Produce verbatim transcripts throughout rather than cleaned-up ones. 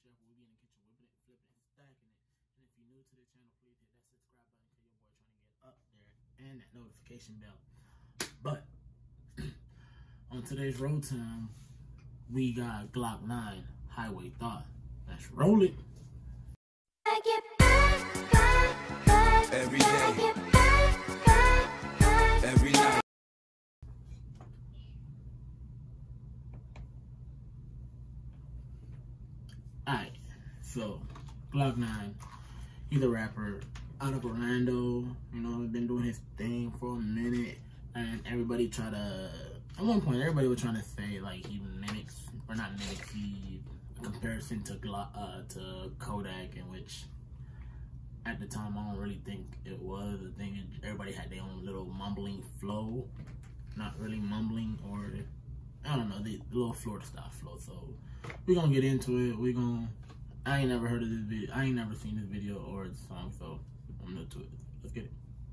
chef. We be in the kitchen whipping it, flipping it, stacking it. And if you're new to the channel, please hit that subscribe button because your boy trying to get up there and that notification bell. But on today's road time, we got Glock nine Highway Thought. Let's roll it. I get back, back, back, every day, I get back, back, back, every night. Alright, so Glock nine, he's a rapper out of Orlando. You know, been doing his thing for a minute, and everybody try to. At one point, everybody was trying to say like he mimics, or not mimics, he a comparison to Glock, uh, to Kodak, in which at the time I don't really think it was. The thing is, everybody had their own little mumbling flow, not really mumbling, or I don't know, the little Florida style flow. So we're gonna get into it. We're gonna. I ain't never heard of this video. I ain't never seen this video or the song, so I'm new to it. Let's get it.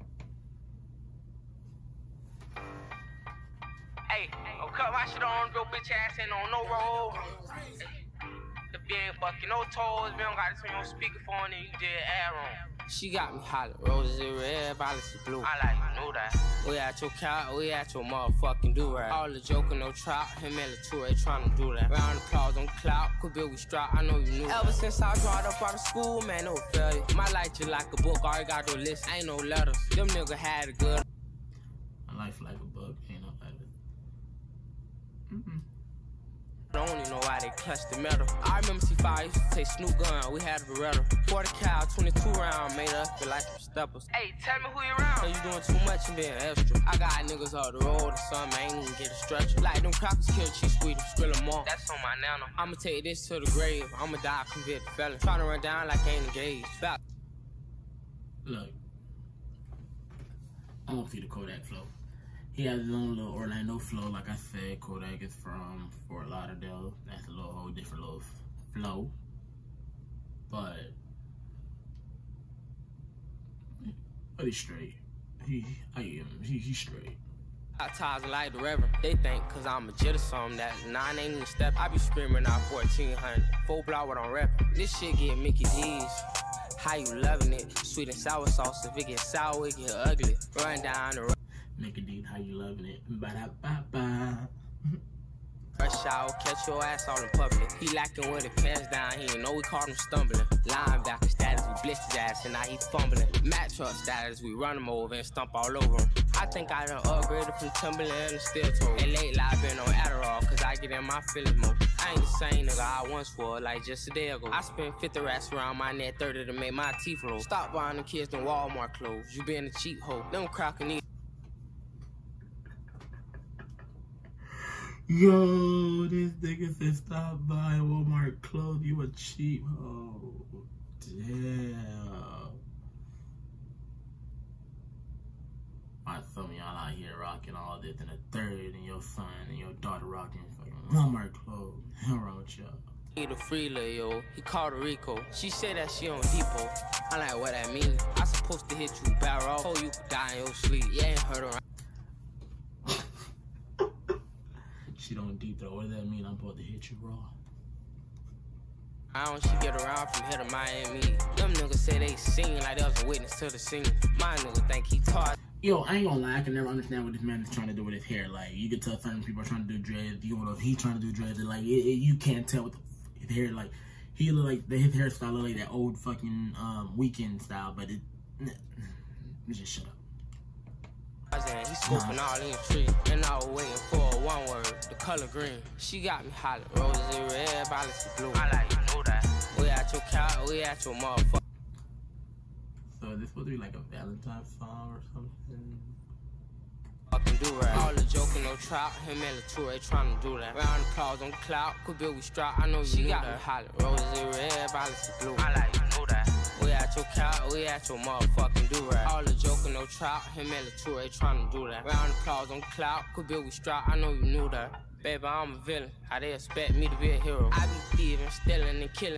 Hey, oh, cut my shit on, real bitch ass ain't on no roll. The B ain't bucking no toes, we don't got this on your speakerphone and you did air on. She got me hollering, roses in red, violets in blue. I like you know that. We at your couch, we at your motherfucking do-rag. All the joking, no trout, him and Latour, they tryna do that. Round of applause on clout, could build we strap, I know you knew. Ever that. Since I dropped up out of school, man, no failure. My life just like a book, all you gotta do list, ain't no letters. Them niggas had it good. My life like a book, ain't no letters. Mm-hmm. I don't even know why they clutched the metal. I remember C five used to take Snoop gun, we had a Beretta. forty cal, twenty-two round, made us feel like some steppers. Hey, tell me who you around. So you doing too much and being extra. I got niggas off the road or something, I ain't even get a stretcher. Like them crackers kill cheese sweet, skrill them all. That's on my nana. I'ma take this to the grave, I'ma die a convicted felon. Tryna run down like I ain't engaged. Back. Look, I won't see the Kodak flow. He has his own little Orlando flow. Like I said, Kodak is from Fort Lauderdale. That's a little whole different little flow. But, but he's straight. He, I am. He, he's straight. I ties like the Reverend. They think cause I'm a jit or something that nine ain't even step. I be screaming out fourteen hundred. Full block what I'm rapping. This shit get Mickey D's. How you loving it? Sweet and sour sauce. If it get sour, it get ugly. Run down the road. Make a deep, how you loving it? Ba-da-ba-ba. Rush out, catch your ass all in public. He lacking with it, pants down, he didn't know we caught him stumbling. Linebacker status, we blitzed his ass and now he fumbling. Mat truck status, we run him over and stump all over him. I think I done upgraded from Timberland to steel toe. And late live been on Adderall, cause I get in my feelings mode. I ain't the same nigga I once was, like just a day ago. I spent fifty racks around my neck, thirty to make my teeth roll. Stop buying the kids them Walmart clothes, you been a cheap hoe. Them crackin' these. Yo, this nigga said stop buying Walmart clothes. You a cheap hoe. Damn. Why some of y'all out here rocking all this and a third, and your son and your daughter rocking fucking Walmart clothes. Hell wrong with y'all. He the free yo, he called her Rico. She said that she on depot. I like what that mean. I supposed to hit you barrel. Oh, you could die in your sleep. You ain't heard her. She don't deep throw. What does that mean? I'm about to hit you raw. I don't she get around from here to Miami. Them niggas say they seen like they was a witness to the scene. My nigga think he taught. Yo, I ain't gonna lie, I can never understand what this man is trying to do with his hair. Like, you can tell certain people are trying to do dreads. You know, if he's trying to do dreads, like, it, it, you can't tell what the, his hair, like, he look like, his hairstyle look like that old fucking um, Weekend style, but it, just shut up. He scooping all in the tree, and I was waiting for a one word, the color green. She got me hollering, roses in red, violets in blue. I like you know that. We at your couch, we at your motherfucker. So is this supposed to be like a Valentine's song or something? Fucking do right. All the joking, no trout, him and Latour, they tryna do that. Round of applause on clout, could build we strap, I know you she got that. Me hollering, roses in red, violets in blue. I like you know that. We at your couch, we at your motherfucking do-rag. All the joking, no trout, him and Latour, they tryna do that. Round of applause on clout, could build we strap, I know you knew that. Baby, I'm a villain, how they expect me to be a hero? I be thieving, stealing, and killing.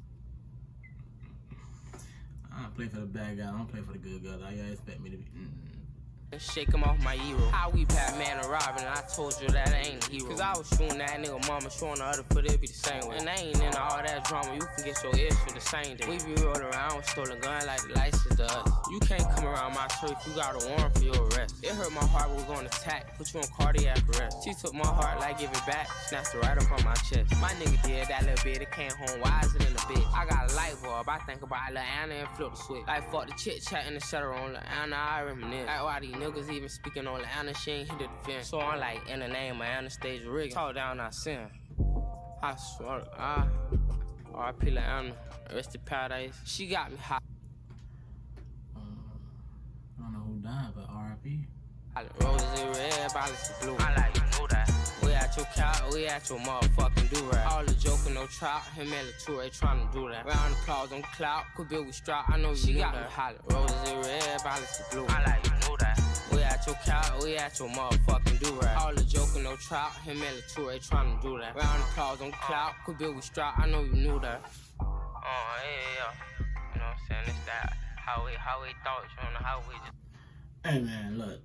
I don't play for the bad guy, I don't play for the good guy. Y'all expect me to be... Mm. Shake him off my hero. How we Batman and Robin, and I told you that I ain't a hero. Cause I was shooting that nigga mama, showing the other foot, it be the same way. And I ain't into all that drama, you can get your ears for the same day. We be rolling around with stolen gun like the license to us. You can't come around my turf, you got a warrant for your arrest. It hurt my heart, we was gonna attack, put you on cardiac arrest. She took my heart like give it back, snatched it right up on my chest. My nigga did that little bit, it came home wiser than a bitch. I got a light bulb, I think about Lil' Anna and flip the switch. Like fuck the chit chat and the shutter on Lil' Anna, I reminisce. Like why these niggas even speaking on Lil' Anna, she ain't hit the defense. So I'm like, in the name of Anastasia rigging. Talk down, I sin. I swear to God. R I P Lil' Anna, rest in paradise. She got me hot. Uh, I don't know who died, but R I P. Roses in red, violets in blue. I like you know that. We at your couch, we at your motherfucking do-rag. All the joking, no trout, him and Latour trying to do that. Round the applause on clout, could build with strap, I know you she got that. Me holler. Roses in red, violets in blue. I like you know that. We at your couch, we at your motherfucking do-rag. All the joking, no trout, him and Latour trying to do that. Round the applause on clout, could build with strap, I know you knew that. Oh, yeah, yeah. You know what I'm saying? It's that how we, how we thought, you know, how we just. Hey man, look.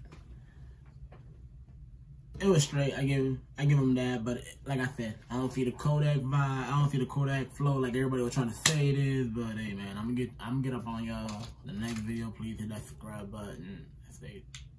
It was straight. I give him, I give him that, but like I said, I don't feel the Kodak vibe. I don't feel the Kodak flow like everybody was trying to say it is. But hey, man, I'm gonna get, I'm gonna get up on y'all. The next video, please hit that subscribe button. Stay.